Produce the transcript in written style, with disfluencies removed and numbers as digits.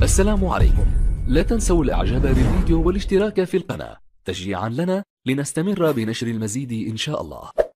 السلام عليكم. لا تنسوا الاعجاب بالفيديو والاشتراك في القناة تشجيعا لنا لنستمر بنشر المزيد ان شاء الله.